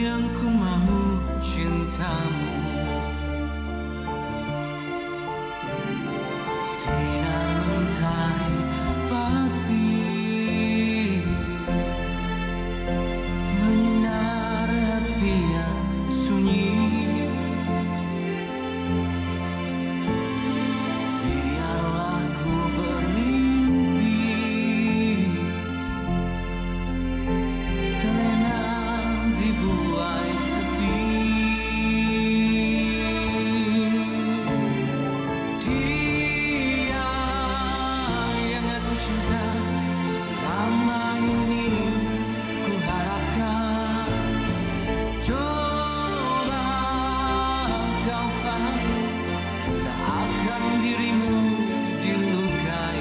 yang ku mahu cintamu. Sinar mentari pasti menyinar hati yang sunyi. Biarlah ku bermimpi terlena di buai sepi. Dia yang aku cinta selama ini, ku harapkan coba kau fahami, tak akan dirimu dilukai.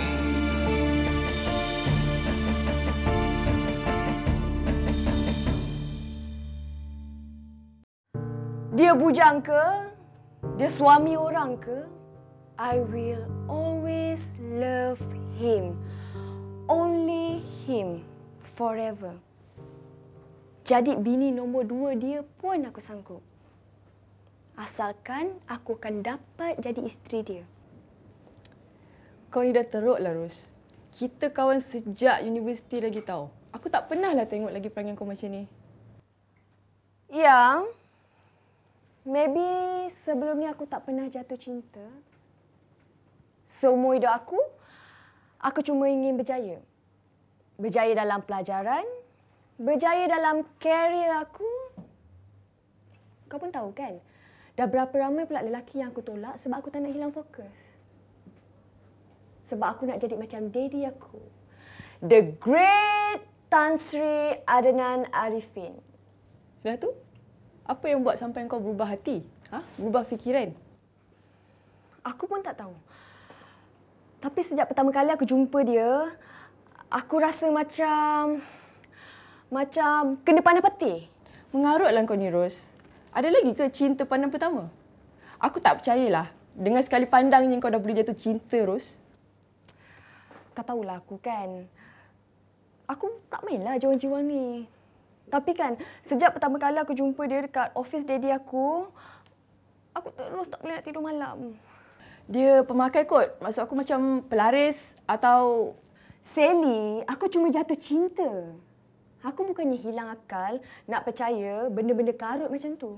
Dia bujang ke? Dia suami orang ke? I will always love him. Only him. Forever. Jadi bini nombor 2 dia pun aku sanggup. Asalkan aku akan dapat jadi isteri dia. Kau ni dah teruk lah, Ros. Kita kawan sejak universiti lagi tau. Aku tak pernah lah tengok lagi perangai kau macam ni. Ya. Maybe sebelum ni aku tak pernah jatuh cinta. Seumur hidup aku cuma ingin berjaya. Berjaya dalam pelajaran, berjaya dalam karier aku. Kau pun tahu kan, dah berapa ramai pula lelaki yang aku tolak sebab aku tak nak hilang fokus. Sebab aku nak jadi macam daddy aku. The Great Tan Sri Adnan Arifin. Dah tu? Apa yang buat sampai kau berubah hati? Berubah fikiran? Aku pun tak tahu. Tapi sejak pertama kali aku jumpa dia, aku rasa macam kena pandang peti. Mengarutlah kau ni, Ros. Ada lagi ke cinta pandang pertama? Aku tak percayalah. Dengan sekali pandangnya kau dah boleh jatuh cinta, Ros. Kau tahulah aku kan. Aku tak mainlah jiwang-jiwang ni. Tapi kan, sejak pertama kali aku jumpa dia dekat office daddy aku terus tak boleh nak tidur malam. Dia pemakai kot? Maksud aku macam pelaris atau... Sally, aku cuma jatuh cinta. Aku bukannya hilang akal nak percaya benda-benda karut macam tu.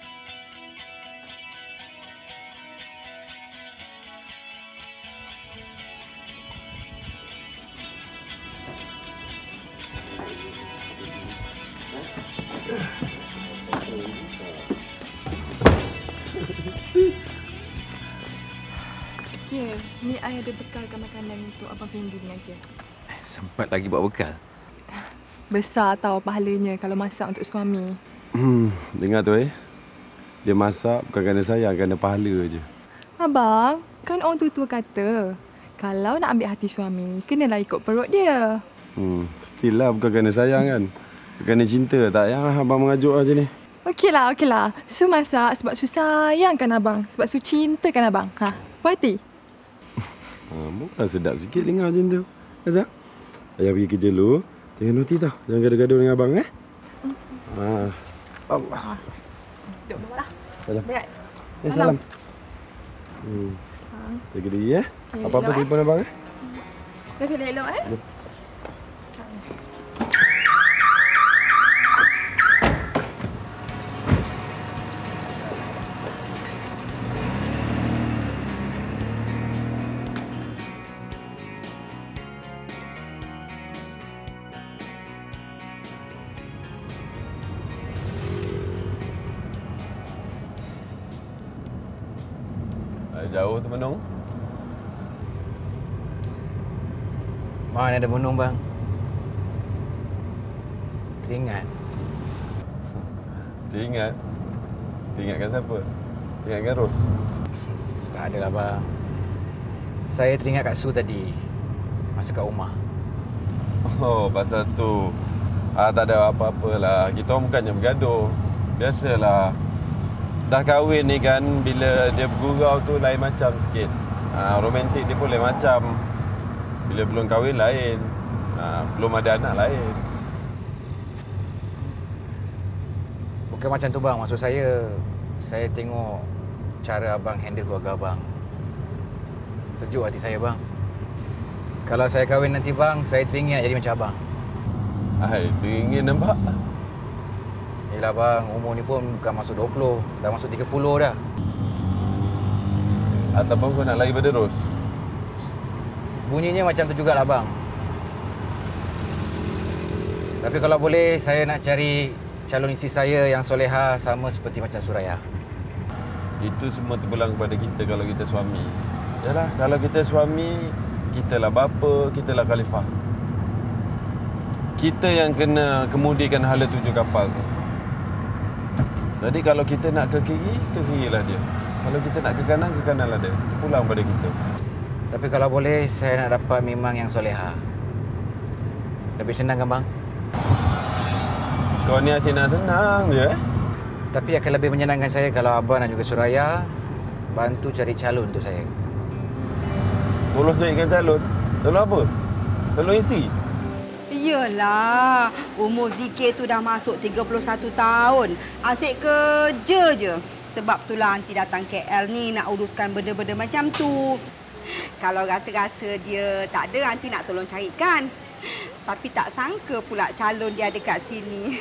Ya, ni I ada bekalkan makanan untuk Abang Fendi dengan Kia. Sempat lagi buat bekal. Besar tau pahalanya kalau masak untuk suami. Dengar tu Dia masak bukan kerana sayang, kerana pahala je. Abang, kan orang tua kata, kalau nak ambil hati suami, kenalah ikut perut dia. Still lah bukan kerana sayang kan. Kerana cinta, tak payah abang mengajuk aja ni. Okeylah. Su masak sebab Su sayangkan abang. Sebab Su cintakan abang. Puas hati? Bukan sedap sikit dengar macam tu. Azhar, ayah pergi kerja dulu. Jangan naughty tau. Jangan gaduh-gaduh dengan abang Allah. Duduk bawah lah. Salam. Berat. Salam. Jaga diri Apa-apa telefon abang Dah pilih elok Jauh tu Menung. Mana ada Menung, bang? Teringat. Teringat? Teringatkan siapa? Teringatkan Ros? Tak adalah, bang. Saya teringat Kak Su tadi. Masa kat rumah. Oh, pasal tu. Tak ada apa-apalah. Kita orang bukannya bergaduh. Biasalah. Dah kahwin ni kan, bila dia bergurau tu lain macam sikit. Romantik dia pun lain macam. Bila belum kahwin lain. Belum ada anak lain. Bukan macam tu bang, maksud saya tengok cara abang handle keluarga abang. Sejuk hati saya bang. Kalau saya kahwin nanti bang, saya teringin nak jadi macam abang. Hai, teringin nampak? Yelah bang, umur ni pun bukan masuk 20, dah masuk 30 dah. Ataupun kau nak lari berterus? Bunyinya macam tu jugalah bang. Tapi kalau boleh, saya nak cari calon isteri saya yang soleha sama seperti macam Suraya. Itu semua terpulang kepada kita kalau kita suami. Yalah, kalau kita suami, kitalah bapa, kitalah khalifah. Kita yang kena kemudikan hala tuju kapal tu. Jadi kalau kita nak ke kirilah dia. Kalau kita nak ke kananlah dia. Terpulang pada kita. Tapi kalau boleh, saya nak dapat memang yang soleha. Lebih senang kan bang? Kau ni asyik nak senang je Tapi akan lebih menyenangkan saya kalau abang dan juga Suraya bantu cari calon untuk saya. Tolong carikan calon. Tolong apa? Tolong isteri? Yelah, umur Zikir tu dah masuk 31 tahun. Asyik kerja je. Sebab itulah Aunty datang KL ni nak uruskan benda-benda macam tu. Kalau rasa-rasa dia tak ada, Aunty nak tolong carikan. Tapi tak sangka pula calon dia ada kat sini.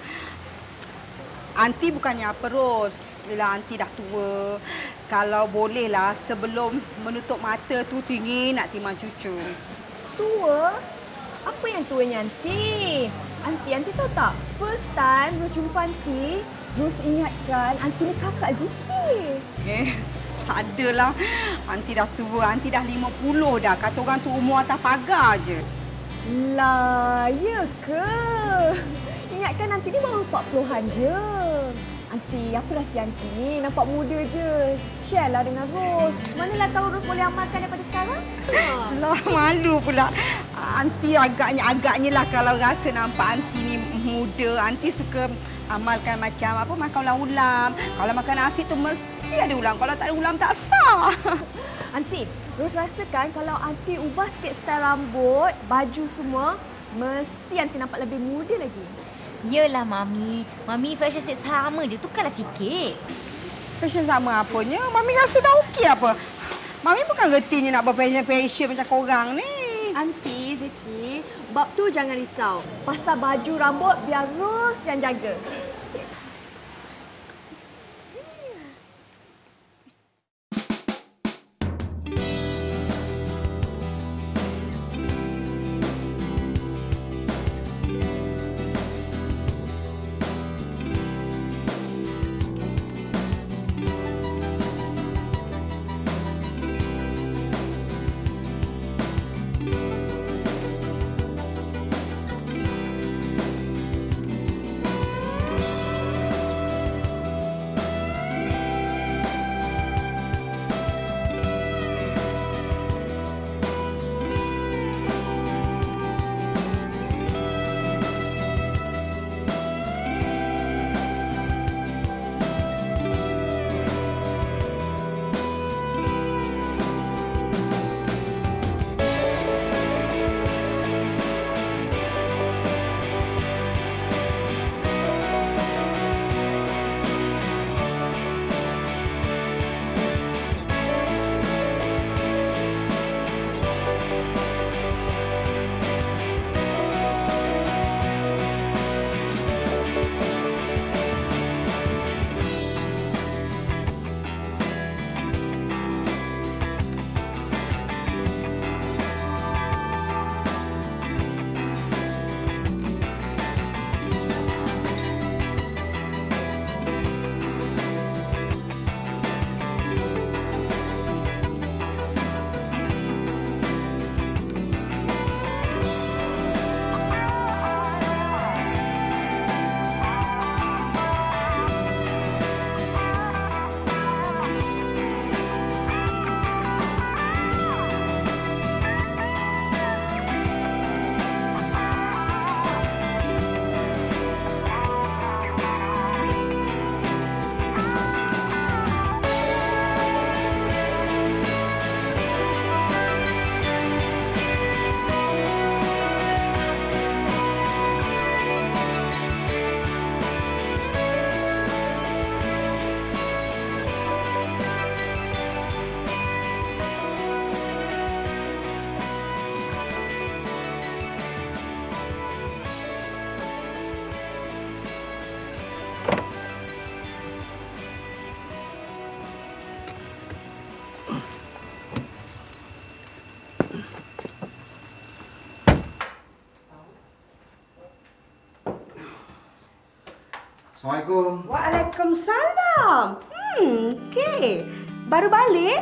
Aunty bukannya apa, Ros. Yelah, Aunty dah tua. Kalau bolehlah sebelum menutup mata tu teringin nak timbang cucu. Tua? Apa yang tuanya Aunty? Aunty tahu tak? First time Ros jumpa Aunty, Ros ingatkan Aunty ni kakak Zikir. Tak adalah. Aunty dah tua. Aunty dah 50 dah. Kata orang tu umur atas pagar je. Lah, ya ke? Ingatkan Aunty ni baru 40-an je. Aunty, apa rahsia Aunty ni? Nampak muda je. Share lah dengan Ros. Manalah tahu Ros boleh amalkan daripada sekarang? Lah, malu pula. Aunty agaknya lah kalau rasa nampak Aunty ni muda. Aunty suka amalkan macam apa, makan ulam-ulam. Kalau makan nasi tu mesti ada ulam. Kalau tak ada ulam tak sah. Aunty, Ros rasakan kalau Aunty ubah sikit style rambut, baju semua, mesti Aunty nampak lebih muda lagi. Yelah, Mami. Mami fashion set sama je. Tukarlah sikit. Fashion sama apanya? Mami rasa dah okey apa? Mami bukan gertinya nak berfashion-fashion macam korang ni. Aunty, Ziti, bab tu jangan risau. Pasal baju rambut biar Ros yang jaga. Assalamualaikum. Waalaikumsalam. Okey. Baru balik?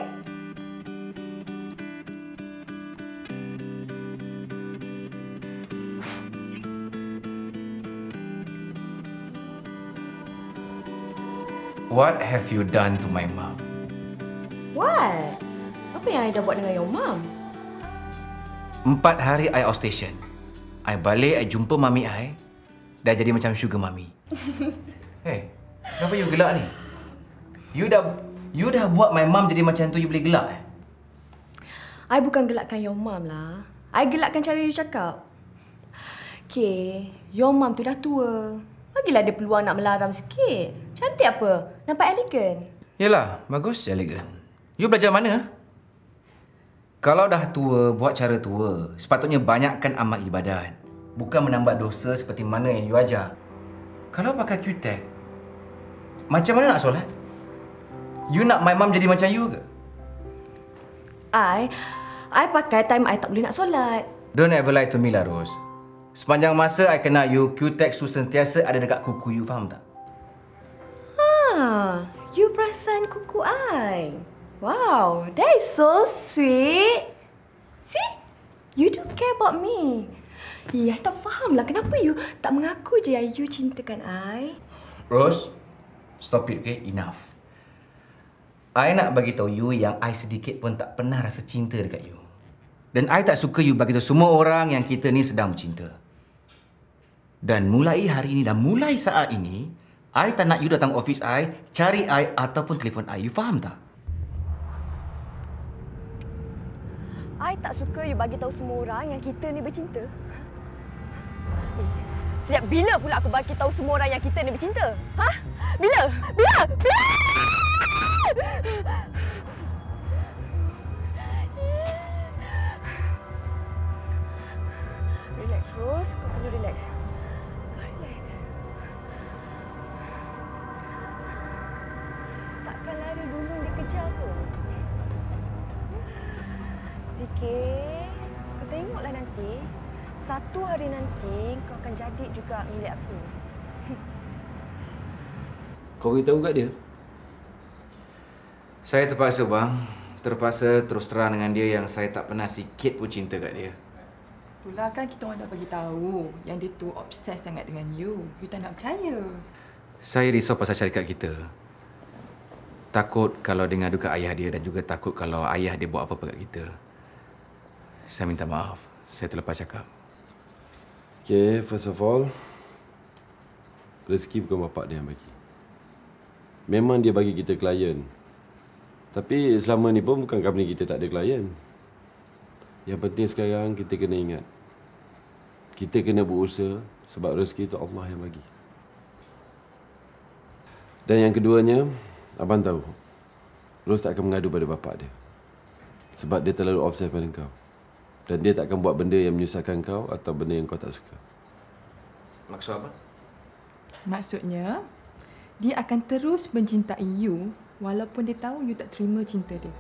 What have you done to my mom? What? Apa yang I dah buat dengan your mum? 4 hari I outstation. I balik, I jumpa mami I. Dah jadi macam sugar mami. Hey, kenapa you gelak ni? You dah buat my mom jadi macam tu, you boleh gelak eh? I bukan gelakkan your mum lah. I gelakkan cara you cakap. Okay, your mum tu dah tua. Bagilah dia peluang nak melaram sikit. Cantik apa? Nampak elegan. Yelah, bagus, elegan. You belajar mana? Kalau dah tua, buat cara tua. Sepatutnya banyakkan amal ibadat. Bukan menambah dosa seperti mana yang you ajar. Kalau pakai Q-tag, macam mana nak solat? You nak my mum jadi macam you ke? I pakai time I tak boleh nak solat. Don't ever lie to me lah, Rose. Sepanjang masa I kenal you, Q-tag tu sentiasa ada dekat kuku you, faham tak? You perasan kuku I. Wow, that is so sweet. See? You do care about me. I tak faham lah kenapa you tak mengaku je you cintakan I. Rose, stop it, okay? Enough. I nak bagi tahu you yang I sedikit pun tak pernah rasa cinta dekat you. Dan I tak suka you bagi tahu semua orang yang kita ni sedang bercinta. Dan mulai hari ini dan mulai saat ini, I tak nak you datang office I, cari I ataupun telefon I. You faham tak? I tak suka you bagi tahu semua orang yang kita ni bercinta. Sejak bila pula aku bagi tahu semua orang yang kita ni bercinta? Ha? Bila? Relax, Rose. Kau perlu relax. Relax. Takkan lari dulu dikejar pun. Zikir, kau tengoklah nanti. Satu hari nanti kau akan jadi juga milik aku. Kau beritahu kat dia? Saya terpaksa, bang. Terpaksa terus terang dengan dia yang saya tak pernah sikit pun cinta kat dia. Itulah kan kita orang dah bagi tahu yang dia tu obses sangat dengan you. You tak nak percaya. Saya risau pasal syarikat kita. Takut kalau dengar duka ayah dia dan juga takut kalau ayah dia buat apa-apa kat kita. Saya minta maaf. Saya terlepas cakap. Okay, first of all, rezeki bukan bapak dia yang bagi. Memang dia bagi kita klien. Tapi selama ni pun bukan company kita tak ada klien. Yang penting sekarang kita kena ingat. Kita kena berusaha sebab rezeki itu Allah yang bagi. Dan yang keduanya, abang tahu, Rose tak akan mengadu pada bapak dia. Sebab dia terlalu obses pada kau. Dan dia tak akan buat benda yang menyusahkan kau atau benda yang kau tak suka. Maksud apa? Maksudnya, dia akan terus mencintai you walaupun dia tahu you tak terima cinta dia.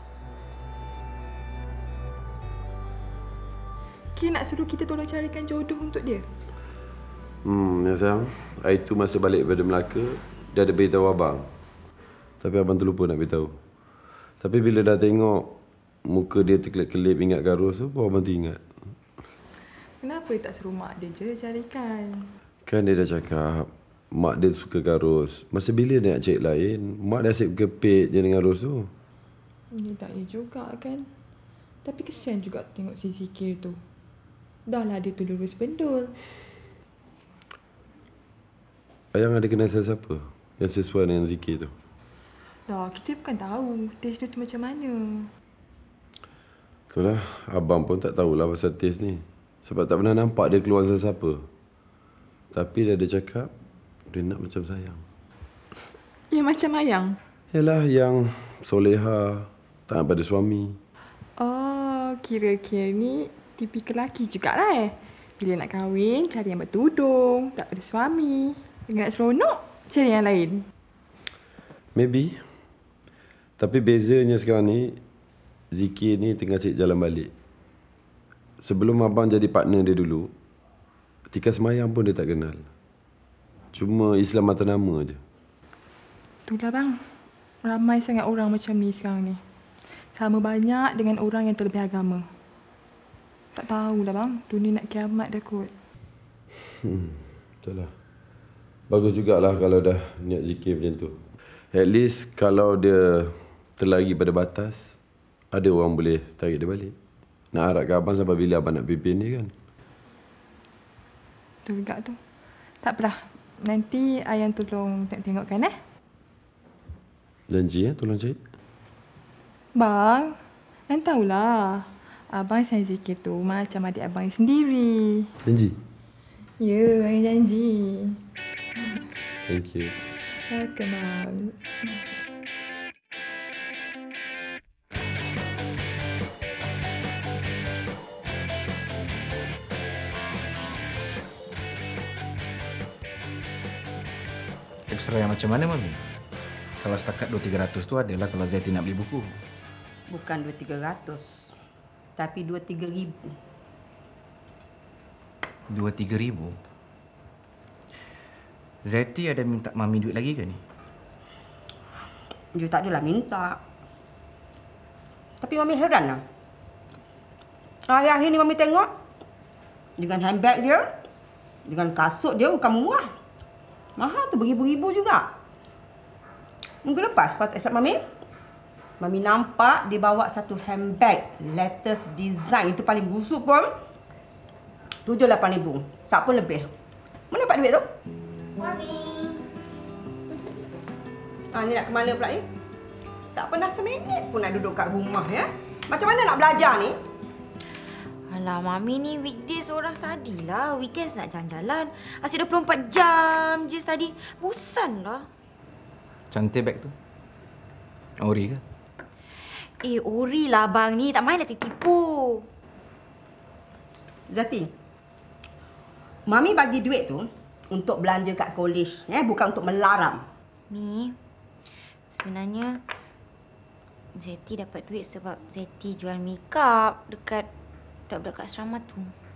Kira nak suruh kita tolong carikan jodoh untuk dia? Ya sayang. Hari tu masa balik daripada Melaka, dia ada beritahu abang. Tapi abang terlupa nak beritahu. Tapi bila dah tengok muka dia terkelip-kelip ingat Rose tu, baru abang teringat. Kenapa tak suruh mak dia je carikan? Kan dia dah cakap, mak dia suka Rose. Masa bila dia nak cari lain, mak dah asyik kepit je dengan Rose tu. Ini tak ya juga kan? Tapi kesian juga tengok si Zikir tu. Dahlah dia tu lurus bendul. Ayang ada kenal siapa yang sesuai dengan Zikir tu? Dah, kita bukan tahu taste dia tu macam mana. Itulah, abang pun tak tahulah pasal taste ni. Sebab tak pernah nampak dia keluar siapa. Tapi dia ada cakap, dia nak macam sayang. Ya, macam ayang? Yalah, yang soleha, taat pada suami. Oh, kira-kira ni tipikal lelaki jugalah Bila nak kahwin, cari yang bertudung, tak ada suami. Dengan nak seronok, cari yang lain. Maybe. Tapi bezanya sekarang ni, Zikir ni tengah cari jalan balik. Sebelum abang jadi partner dia dulu, ketika semayang pun dia tak kenal. Cuma Islam atas nama je. Itulah bang. Ramai sangat orang macam ni sekarang ni. Sama banyak dengan orang yang terlebih agama. Tak tahulah bang. Dunia nak kiamat dah kot. Betul lah. Bagus jugalah kalau dah niat zikir macam tu. At least kalau dia terlari pada batas, ada orang boleh tarik dia balik. Nak harap ke abang sampai bila abang nak pimpin ni kan? Betul juga tu. Tak apalah. Nanti ayang tolong tengok-tengokkan Janji tolong cari. Bang, ayang tahulah. Abang sayang zikir tu macam adik abang sendiri. Janji? Ya, ayang janji. Thank you. Welcome. Ekstra yang macam mana, Mami? Kalau setakat 200-300 tu adalah kalau Zeti nak beli buku. Bukan 200-300. Tapi 2-3 ribu. 2-3 ribu? Zeti ada minta Mami duit lagi ke ni? Dia tak adalah minta. Tapi Mami heran lah. Akhir-akhir ni Mami tengok. Dengan handbag dia. Dengan kasut dia bukan murah. Mahal tu beribu-ribu juga. Minggu lepas kalau tak silap Mami nampak dia bawa satu handbag latest design. Itu paling busuk pun 7-8 ribu. Tak pun lebih. Mana dapat duit tu? Mami. Ni nak ke mana pula ni? Tak pernah seminit pun nak duduk kat rumah ya. Macam mana nak belajar ni? Alah, Mami ni weekdays orang study lah. Weekends nak jalan-jalan. Asyik 24 jam je study. Bosan lah. Cantik beg tu. Ori ke? Ori lah abang ni. Tak main nak tipu. Zati, Mami bagi duit tu untuk belanja kat college. Bukan untuk melaram. Ni, sebenarnya Zeti dapat duit sebab Zeti jual makeup dekat budak-budak kat asrama tu.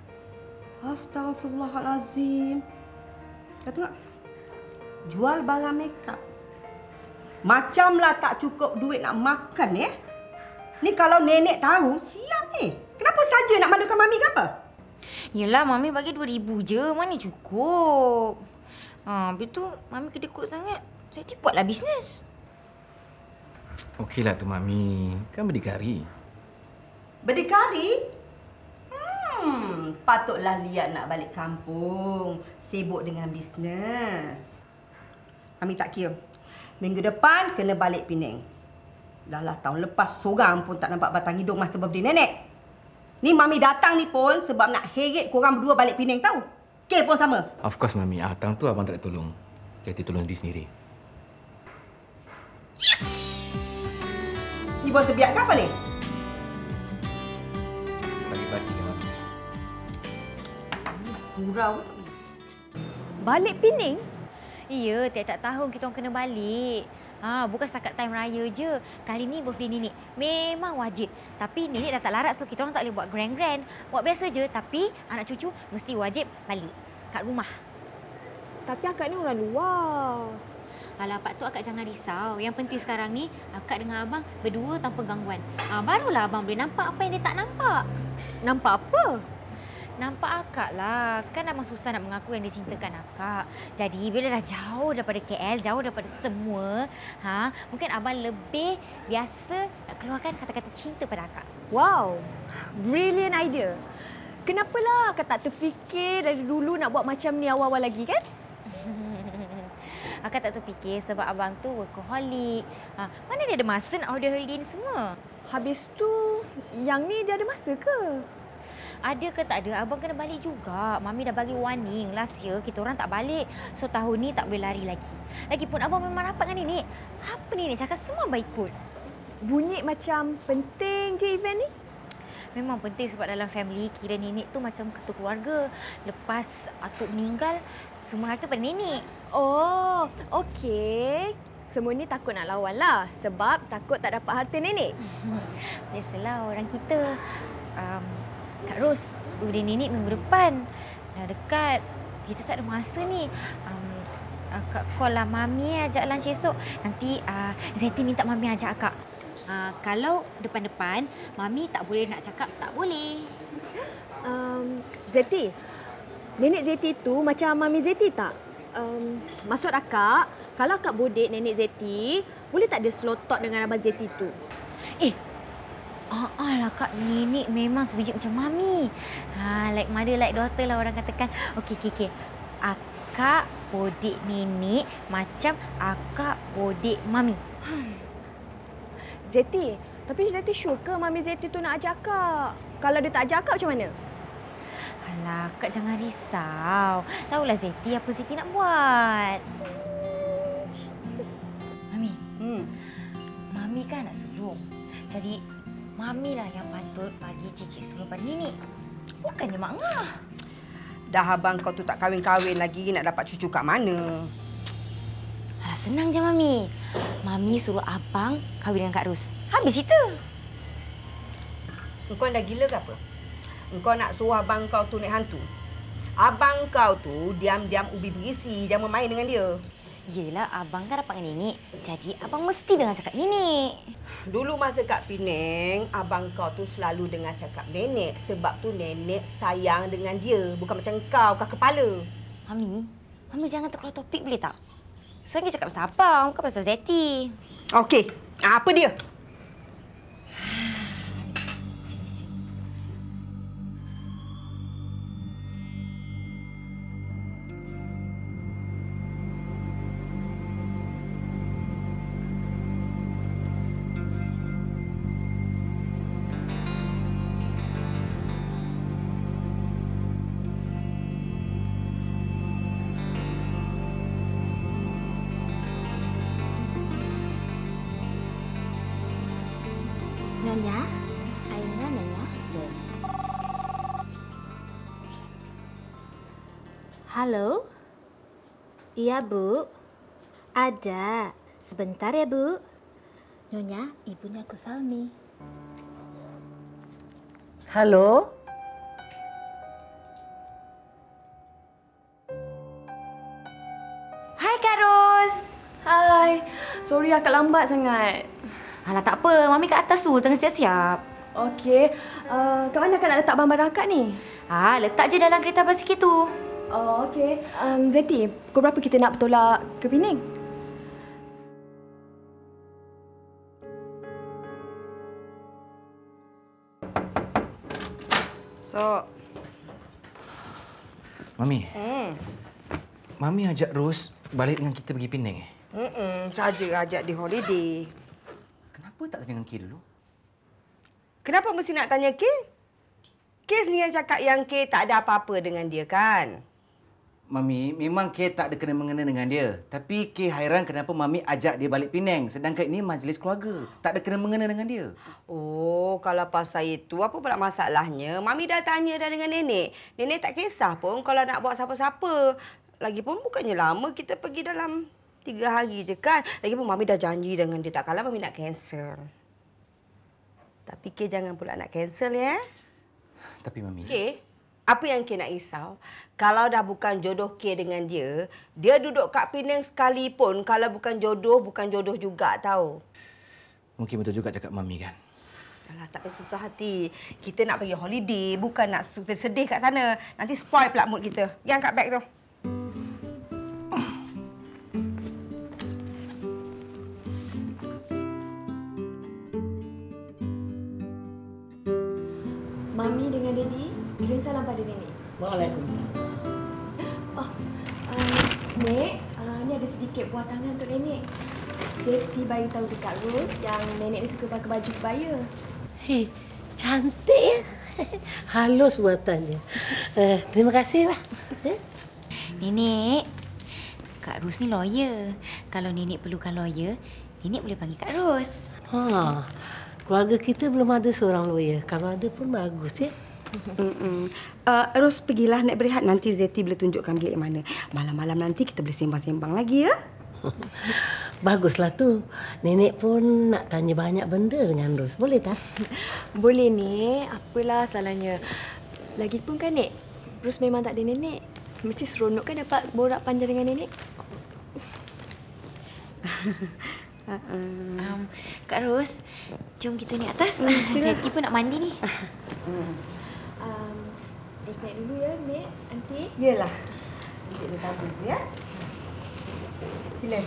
Astaghfirullahalazim. Kau tengok. Jual barang makeup. Macamlah tak cukup duit nak makan ya. Ni kalau nenek tahu, siap ni. Kenapa saja nak malukan Mami ke apa? Yelah, Mami bagi 2,000 je. Mana cukup. Habis tu, Mami kedekut sangat. Zeti buatlah bisnes. Okeylah tu, Mami. Kan berdikari. Berdikari? Patutlah lihat nak balik kampung. Sibuk dengan bisnes. Mami tak kira. Minggu depan kena balik Penang. Dah lah tahun lepas seorang pun tak nampak batang hidung masa birthday nenek. Ni Mami datang ni pun sebab nak heret korang berdua balik Penang tahu. Okey pun sama. Of course, Mami. Tang tu abang tak boleh tolong. Zeti tolong diri sendiri. Yes! Ni buat terbiak ke apa ni? Bagi-bagi kan, Mami. Gurau tu. Balik Penang? Ya, tiap-tiap tahun kita orang kena balik. Bukan setakat time raya je. Kali ni birthday nenek. Memang wajib. Tapi nenek dah tak larat so kita orang tak boleh buat grand-grand. Buat biasa je tapi anak cucu mesti wajib balik kat rumah. Tapi akak ni orang luar. Alah, Pak tu akak jangan risau. Yang penting sekarang ni akak dengan abang berdua tanpa gangguan. Barulah abang boleh nampak apa yang dia tak nampak. Nampak apa? Nampak akak lah. Kan abang susah nak mengaku yang dia cintakan akak. Jadi bila dah jauh daripada KL, jauh daripada semua, mungkin abang lebih biasa nak keluarkan kata-kata cinta pada akak. Wow, brilliant idea. Kenapalah akak tak terfikir dari dulu nak buat macam ni awal-awal lagi kan? Akak tak terfikir sebab abang tu workaholic. Mana dia ada masa nak order holiday ni semua? Habis tu, yang ni dia ada masa ke? Ada ke tak ada, abang kena balik juga. Mami dah bagi warning. Last year, kita orang tak balik. So, tahun ni tak boleh lari lagi. Lagipun abang memang rapat dengan nenek. Apa nenek cakap semua abang ikut. Bunyi macam penting je event ni? Memang penting sebab dalam family, kira nenek tu macam ketua keluarga. Lepas atuk meninggal, semua harta pada nenek. Oh, okey. Semua ni takut nak lawan lah. Sebab takut tak dapat harta nenek. Biasalah orang kita. Kak Ros, birthday nenek minggu depan. Dah dekat. Kita tak ada masa ni. Akak call lah Mami ajak lunch esok. Nanti Zeti minta Mami ajak akak. Kalau depan-depan, Mami tak boleh nak cakap tak boleh. Zeti, nenek Zeti tu macam Mami Zeti tak? Maksud akak, kalau akak bodek nenek Zeti, boleh tak dia slow talk dengan Abang Zeti tu? Lah Kak, nenek memang sebiji macam Mami. Like mother, like daughter lah orang katakan. Okey. Akak bodek nenek macam akak bodek Mami. Zeti, tapi Zeti sure ke Mami Zeti tu nak ajak akak? Kalau dia tak ajak akak macam mana? Alah, Kak jangan risau. Tahulah Zeti apa Zeti nak buat. Mami. Mami kan nak sulung. Jadi, Mami lah yang patut bagi cicit sulung pada nenek. Bukannya Mak Ngah. Dah abang kau tu tak kahwin-kahwin lagi, nak dapat cucu kat mana? Alah, senang je Mami. Mami suruh abang kahwin dengan Kak Ros. Habis cerita. Engkau dah gila ke apa? Engkau nak suruh abang kau tu naik hantu? Abang kau tu diam-diam ubi berisi, jangan main dengan dia. Yelah, abang kan dapat dengan nenek. Jadi, abang mesti dengar cakap nenek. Dulu masa kat Penang, abang kau tu selalu dengar cakap nenek. Sebab tu nenek sayang dengan dia. Bukan macam kau, kau kepala. Mami jangan terkeluar topik boleh tak? Sekarang cakap pasal abang, bukan pasal Zeti. Okey, apa dia? Nyonya, Aina Nyonya. Halo? Iya, Bu. Ada. Sebentar ya, Bu. Nyonya, ibunya Kusalmi. Halo? Hai Kak Ros. Hai, sorry akak lambat sangat. Alah tak apa, Mami kat atas tu tengah siap-siap. Okey, kat mana akak nak letak barang-barang akak ni? Letak je dalam kereta basikal tu. Oh, okey. Zeti, pukul berapa kita nak bertolak ke Penang? Mami. Mami ajak Ros balik dengan kita pergi Penang Saja ajak dia holiday. Kenapa tak tanya dengan K dulu? Kenapa mesti nak tanya K? K sendiri yang cakap yang K tak ada apa-apa dengan dia kan? Mami, memang K tak ada kena-mengena dengan dia. Tapi K hairan kenapa Mami ajak dia balik Penang. Sedangkan ini majlis keluarga. Tak ada kena-mengena dengan dia. Oh, kalau pasal itu, apa pula masalahnya? Mami dah tanya dah dengan nenek. Nenek tak kisah pun kalau nak bawa siapa-siapa. Lagipun bukannya lama kita pergi dalam 3 hari je kan. Lagipun Mami dah janji dengan dia. Tak kalah Mami nak cancel. Tapi K jangan pula nak cancel ya. Tapi Mami... K, apa yang K nak risau? Kalau dah bukan jodoh K dengan dia, dia duduk kat Penang sekalipun. Kalau bukan jodoh juga tahu. Mungkin betul juga cakap Mami kan? Alah, tak payah susah hati. Kita nak pergi holiday, bukan nak sedih kat sana. Nanti spoil pula mood kita. Pergi angkat beg tu. Mami dengan Daddy, kirim salam pada nenek. Waalaikumsalam. Nek, ni ada sedikit buah tangan untuk nenek. Zeti bagi tahu dekat Ros yang nenek ni suka pakai baju kebaya. Hei, cantik ya. Halus buatannya. Terima kasihlah. Nenek, Kak Ros ni lawyer. Kalau nenek perlukan lawyer, nenek boleh panggil Kak Ros. Keluarga kita belum ada seorang lawyer. Kalau ada pun bagus ya. Ros pergilah nak berehat. Nanti Zeti boleh tunjukkan bilik mana. Malam-malam nanti kita boleh sembang-sembang lagi ya. Baguslah tu. Nenek pun nak tanya banyak benda dengan Ros. Boleh tak? Boleh, Nek. Apalah salahnya. Lagipun kan, Nek, Ros memang tak ada nenek. Mesti seronok kan dapat borak panjang dengan nenek. Kak Ros, jom kita naik atas. Seti pun nak mandi ni. Terus naik dulu ya, Nek, Aunty. Yelah. Nanti dia tahu je ya. Sila.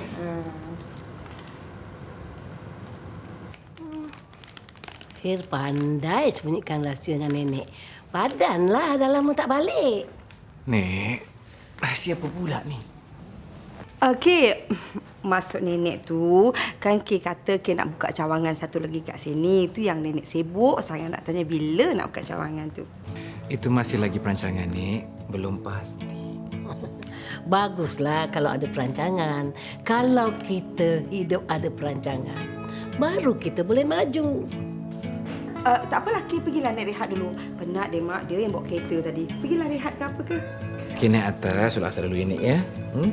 Fir pandai sembunyikan rahsia dengan nenek. Padanlah dah lama tak balik. Nek, rahsia apa pula ni? Okey, maksud nenek tu kan Kay kata Kay nak buka cawangan satu lagi kat sini. Itu yang nenek sibuk sangat nak tanya bila nak buka cawangan tu. Itu masih lagi perancangan, Nek. Belum pasti. Baguslah kalau ada perancangan. Kalau kita hidup ada perancangan, baru kita boleh maju. Tak apalah, Kay pergilah naik rehat dulu. Penat dia mak dia yang bawa kereta tadi. Pergilah rehat ke apa ke? Okey, naik atas. Sudah asal dulu ya, Nek, ya.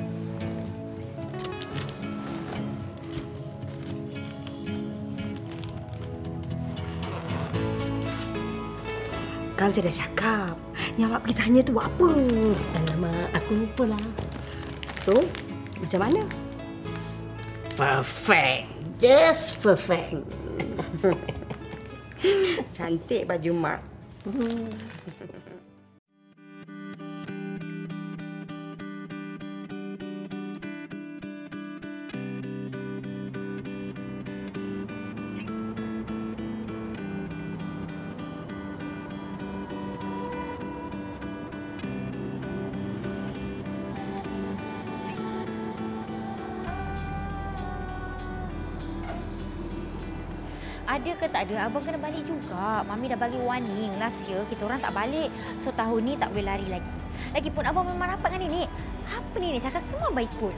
Kan saya dah cakap. Yang mak pergi tanya tu buat apa? Alamak, aku lupalah. So, macam mana? Perfect. Just perfect. Cantik baju mak. Ada ke tak ada, abang kena balik juga. Mami dah bagi warning. Last year kita orang tak balik. So tahun ni tak boleh lari lagi. Lagipun abang memang rapat dengan nenek. Apa nenek cakap semua baik pun.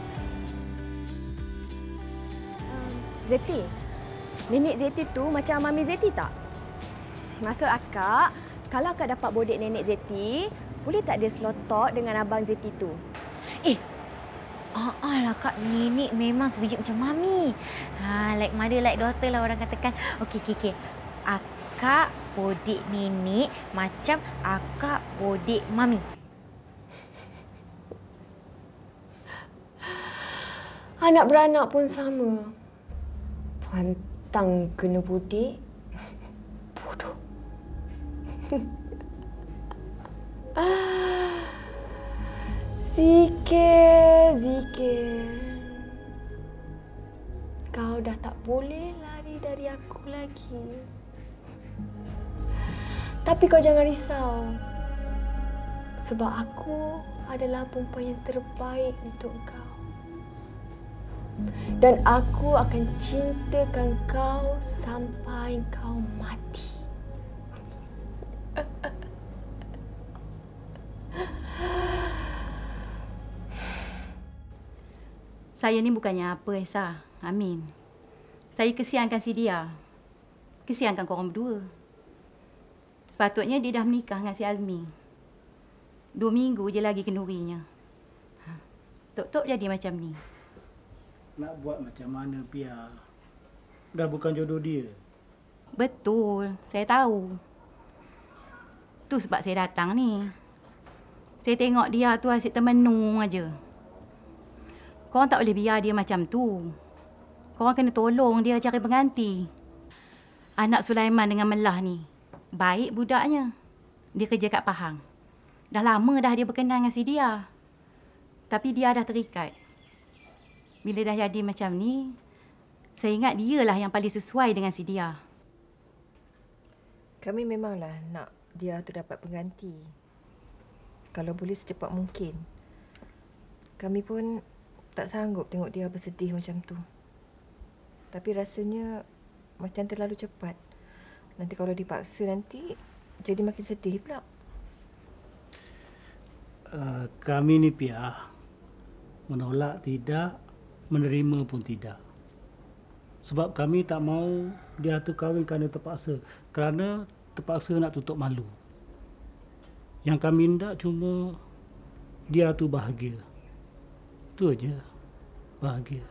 Zeti, nenek Zeti tu macam Mami Zeti tak? Maksud akak, kalau akak dapat bodek nenek Zeti, boleh tak dia slotot dengan abang Zeti tu? Lah Kak, nenek memang sebiji macam Mami. Like mother, like daughter lah orang katakan. Okey. Akak bodek nenek macam akak bodek Mami. Anak beranak pun sama. Pantang kena bodek. Bodoh. Zikir. Kau dah tak boleh lari dari aku lagi. Tapi kau jangan risau. Sebab aku adalah perempuan yang terbaik untuk kau. Dan aku akan cintakan kau sampai kau mati. Saya ni bukannya apa, Esa. Amin. Saya kesiankan si dia. Kesiankan korang berdua. Sepatutnya dia dah menikah dengan si Azmi. 2 minggu je lagi kendurinya. Tok-tok jadi macam ni. Nak buat macam mana, Pia? Dah bukan jodoh dia. Betul, saya tahu. Tu sebab saya datang ni. Saya tengok dia tu asyik termenung aja. Korang tak boleh biar dia macam tu. Korang kena tolong dia cari pengganti. Anak Sulaiman dengan Melah ni, baik budaknya. Dia kerja kat Pahang. Dah lama dah dia berkenan dengan si dia. Tapi dia dah terikat. Bila dah jadi macam ni, saya ingat dialah yang paling sesuai dengan si dia. Kami memanglah nak dia tu dapat pengganti. Kalau boleh secepat mungkin. Kami pun tak sanggup tengok dia bersedih macam tu. Tapi rasanya macam terlalu cepat. Nanti kalau dipaksa nanti jadi makin sedih pula. Kami ni, Pia, menolak tidak, menerima pun tidak. Sebab kami tak mau dia tu kahwin kerana terpaksa. Kerana terpaksa nak tutup malu. Yang kami hendak cuma dia tu bahagia. Itu aja. Bahagia.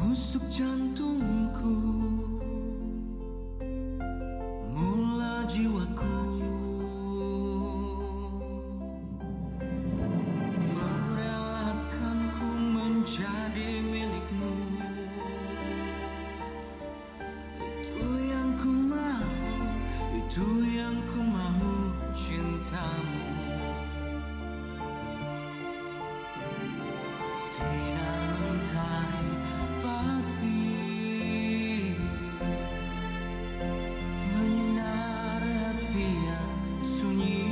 menusuk jantungku, mula jiwaku merelakan ku menjadi milikmu. Itu yang ku mau, itu yang ku mau, cintamu. Sinar mentari pasti menyinar hati yang sunyi.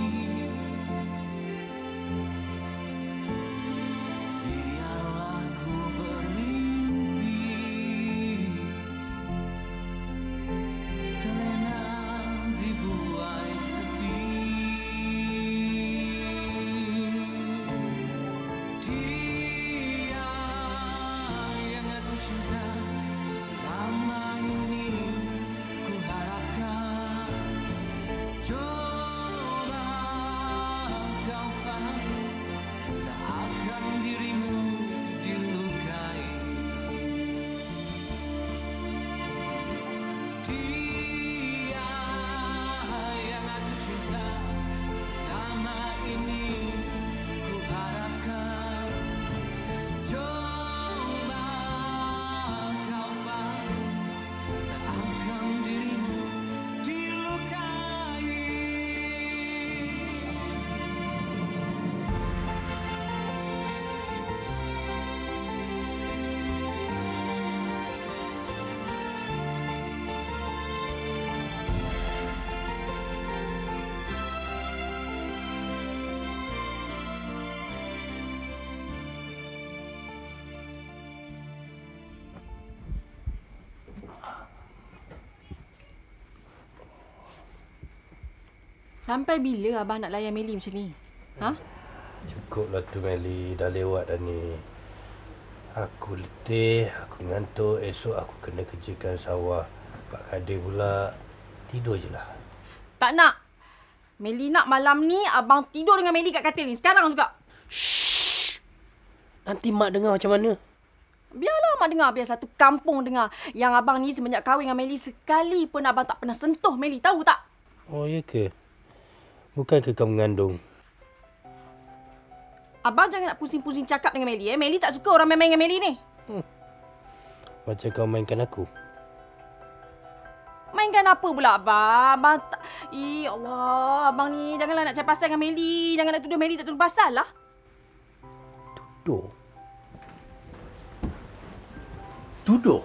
Biarlah ku bermimpi, terlena di buai sepi. Dia yang aku cinta selama ini, ku harapkan coba kau fahami, tak akan dirimu dilukai. Dia yang aku cinta selama ini, ku harapkan coba kau fahami, tak akan dirimu dilukai. Sampai bila abang nak layan Meli macam ni? Ha? Cukuplah tu Meli, dah lewat dah ni. Aku letih, aku ngantuk, esok aku kena kerjakan sawah. Pak Kadir pula, tidur je lah. Tak nak. Meli nak malam ni abang tidur dengan Meli kat katil ni. Sekarang juga. Nanti mak dengar macam mana? Biarlah mak dengar, biar satu kampung dengar. Yang abang ni semenjak kahwin dengan Meli, sekali pun abang tak pernah sentuh Meli. Tahu tak? Oh, ya ke? Bukankah kau mengandung? Abang jangan nak pusing-pusing cakap dengan Meli. Meli tak suka orang main-main dengan Meli ni. Macam kau mainkan aku. Mainkan apa pula abang? Abang tak... Allah, abang ni janganlah nak cari pasal dengan Meli. Jangan nak tuduh Meli tak tuduh pasal lah. Tuduh? Tuduh?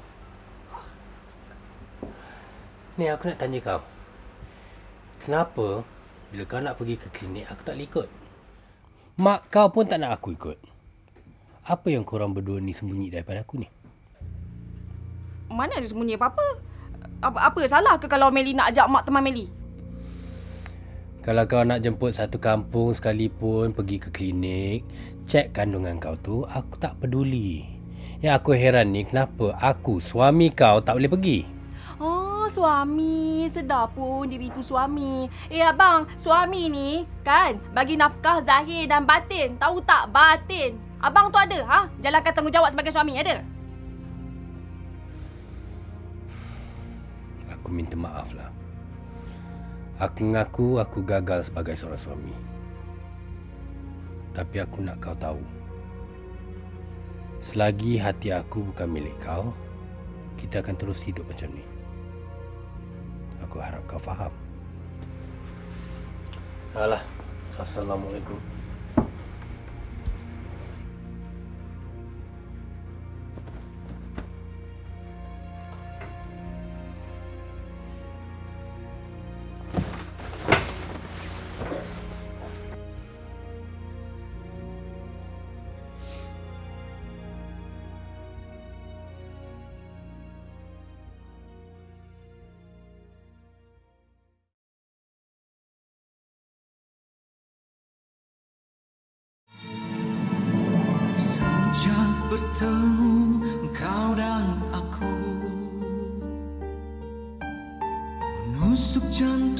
Ni aku nak tanya kau. Kenapa bila kau nak pergi ke klinik aku tak ikut? Mak kau pun tak nak aku ikut. Apa yang korang berdua ni sembunyi daripada aku ni? Mana ada sembunyi apa-apa? Apa salah ke kalau Meli nak ajak mak teman Meli? Kalau kau nak jemput satu kampung sekalipun pergi ke klinik, cek kandungan kau tu, aku tak peduli. Yang aku heran ni kenapa aku, suami kau, tak boleh pergi? Oh, suami. Sedar pun diri tu suami. Abang, suami ni kan bagi nafkah zahir dan batin. Tahu tak batin? Abang tu ada, jalankan tanggungjawab sebagai suami, ada? Aku minta maaf lah. Aku mengaku aku gagal sebagai seorang suami. Tapi aku nak kau tahu. Selagi hati aku bukan milik kau, kita akan terus hidup macam ni. Aku harap kau faham. Alah, Assalamualaikum. Bertemu kau dan aku, menusuk jantung